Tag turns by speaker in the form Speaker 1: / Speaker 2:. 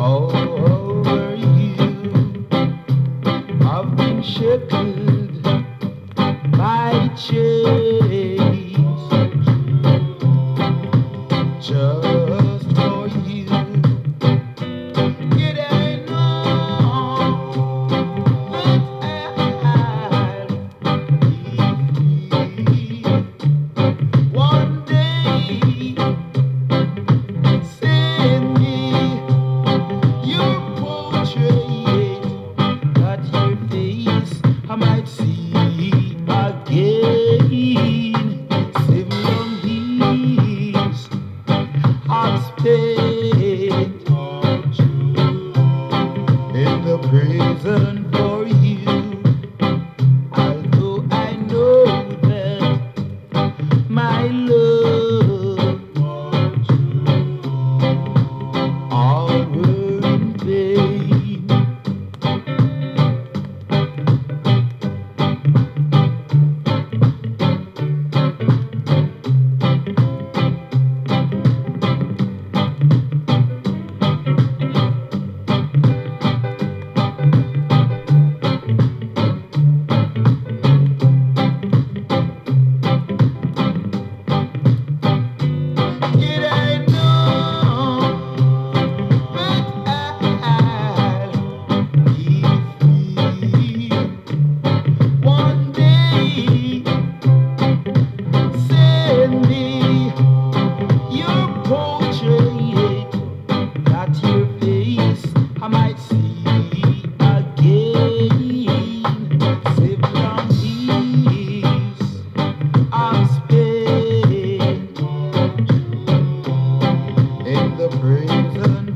Speaker 1: over you. I've been shackled by chains just for you. Yet I know that I'll be free one day. Send me your portrait, got your face I might see again. 7 years I've spent in the prison for you. Although I know that my love all were in vain. Yet I know that I'll be free one day. Send me your portrait, got your face I might see again. 7 years I've spent in the prison